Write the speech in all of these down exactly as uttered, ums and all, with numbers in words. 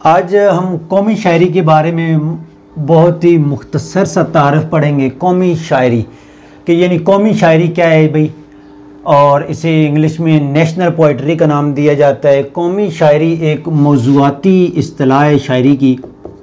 आज हम कौमी शायरी के बारे में बहुत ही मुख्तसर सा तारफ़ पढ़ेंगे। कौमी शायरी कि यानी कौमी शायरी क्या है भाई, और इसे इंग्लिश में नेशनल पोइट्री का नाम दिया जाता है। कौमी शायरी एक मौज़ूआती इस्तिलाह है शायरी की।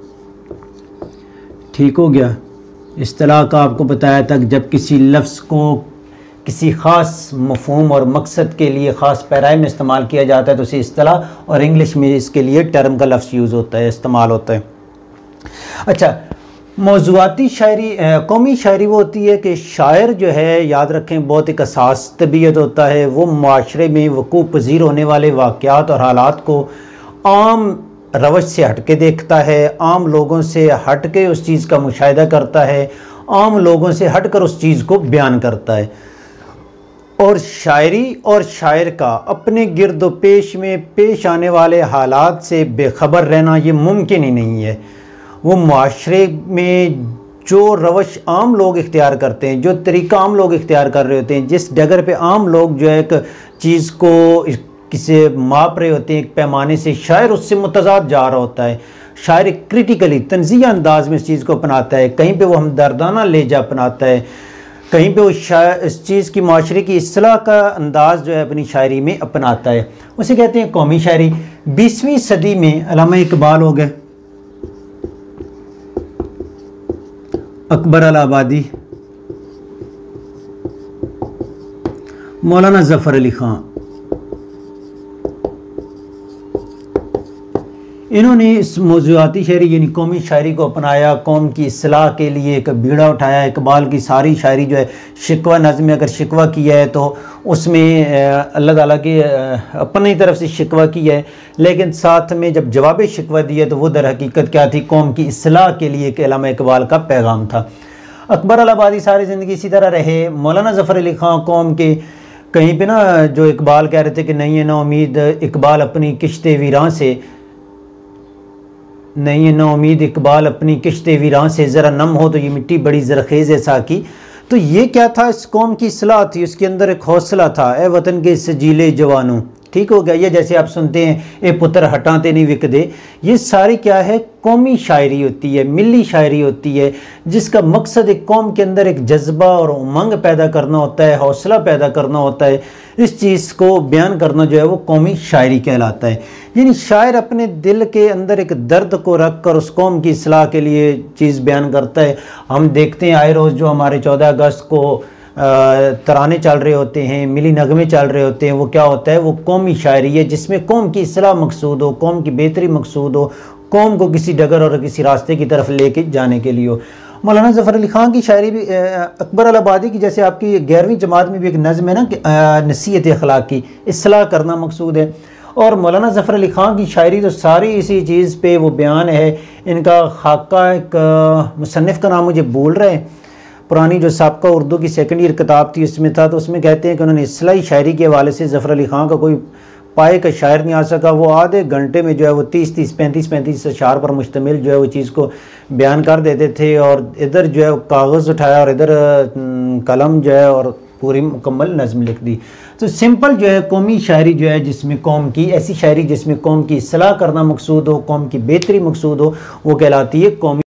ठीक हो गया, इस्तिलाह का आपको बताया था कि जब किसी लफ्ज़ को किसी ख़ास मफ़हूम और मकसद के लिए ख़ास पैराए में इस्तेमाल किया जाता है तो उसे इस्तिलाह, और इंग्लिश में इसके लिए टर्म का लफ्ज़ यूज़ होता है, इस्तेमाल होता है। अच्छा, मौज़ूआती शायरी, कौमी शायरी वो होती है कि शायर जो है, याद रखें, बहुत एक हसास तबीयत होता है। वो माशरे में वक़ूअ पज़ीर होने वाले वाक़यात और हालात को आम रवश से हट के देखता है, आम लोगों से हट के उस चीज़ का मुशाहिदा करता है, आम लोगों से हट कर उस चीज़ को बयान करता है। और शायरी और शायर का अपने गिरदो पेश में पेश आने वाले हालात से बेखबर रहना ये मुमकिन ही नहीं है। वो माशरे में जो रवश आम लोग इख्तियार करते हैं, जो तरीक़ा आम लोग इख्तियार कर रहे होते हैं, जिस डगर पे आम लोग जो है एक चीज़ को किसे माप रहे होते हैं एक पैमाने से, शायर उससे मुतज़ाद जा रहा होता है। शायर क्रिटिकली तंज़िया अंदाज में इस चीज़ को अपनाता है, कहीं पे वो हमदर्दाना लहजा अपनाता है, कहीं पे वो इस चीज़ की माशरे की इस्लाह का अंदाज़ जो है अपनी शायरी में अपनाता है। उसे कहते हैं कौमी शायरी। बीसवीं सदी में अल्लामा इकबाल हो गए, अकबर अल-आबादी, मौलाना ज़फ़र अली ख़ान, इन्होंने इस मौज़ूआती शायरी यानी कौमी शायरी को अपनाया, कौम की इस्लाह के लिए एक बीड़ा उठाया। इकबाल की सारी शायरी जो है शिकवा नज़्म में, अगर शिकवा किया है तो उसमें अल्लाह ताला की अपनी तरफ से शिकवा किया है, लेकिन साथ में जब जवाब शिकवा दिया तो वो दर हकीकत क्या थी, कौम की इस्लाह के लिए एक अल्लामा इकबाल का पैगाम था। अकबर अल-आबादी सारी ज़िंदगी इसी तरह रहे। मौलाना ज़फ़र अली ख़ान कौम के कहीं पे ना जो इकबाल कह रहे थे कि नहीं है ना उम्मीद इकबाल अपनी किश्ते वीरान से, नहीं है ना उम्मीद इकबाल अपनी किश्ते वीरान से, ज़रा नम हो तो ये मिट्टी बड़ी ज़रखेज़ है साकी। तो ये क्या था, इस कौम की इस्लाह थी, उसके अंदर एक हौसला था। ए वतन के सजीले जवानों, ठीक हो गया। ये जैसे आप सुनते हैं, ए पुत्र हटाते नहीं विक दे, ये सारी क्या है, कौमी शायरी होती है, मिली शायरी होती है, जिसका मकसद एक कौम के अंदर एक जज्बा और उमंग पैदा करना होता है, हौसला पैदा करना होता है। इस चीज़ को बयान करना जो है वो कौमी शायरी कहलाता है। यानी शायर अपने दिल के अंदर एक दर्द को रख कर उस कौम की इस्लाह के लिए चीज़ बयान करता है। हम देखते हैं आए रोज़ जो हमारे चौदह अगस्त को तराने चल रहे होते हैं, मिली नगमे चल रहे होते हैं, वो क्या होता है, वो कौमी शायरी है जिसमें कौम की इस्लाह मकसूद हो, कौम की बेहतरी मकसूद हो, कौम को किसी डगर और किसी रास्ते की तरफ लेके जाने के लिए हो। मौलाना ज़फ़र अली ख़ान की शायरी भी, अकबर अल-आबादी की जैसे आपकी ग्यारहवीं जमात में भी एक नज़्म है ना कि नसीहत अखलाक की इस्लाह करना मकसूद है, और मौलाना ज़फ़र अली ख़ान की शायरी तो सारी इसी चीज़ पे वो बयान है। इनका खाका एक मुसन्निफ़ का नाम मुझे भूल रहे हैं, पुरानी जो साबका उर्दू की सेकेंड ईयर किताब थी उसमें था, तो उसमें कहते हैं कि उन्होंने इस्लाही शायरी के हवाले से ज़फ़र अली ख़ान का कोई पाए का शायर नहीं आ सका। वो आधे घंटे में जो है वो तीस तीस पैंतीस पैंतीस अशार पर मुश्तमिल जो है वो चीज़ को बयान कर देते थे, और इधर जो है कागज़ उठाया और इधर कलम जो है और पूरी मुकम्मल नज़्म लिख दी। तो सिंपल जो है कौमी शायरी जो है जिसमें कौम की, ऐसी शायरी जिसमें कौम की इस्लाह करना मकसूद हो, कौम की बेहतरी मकसूद हो, वो कहलाती है कौमी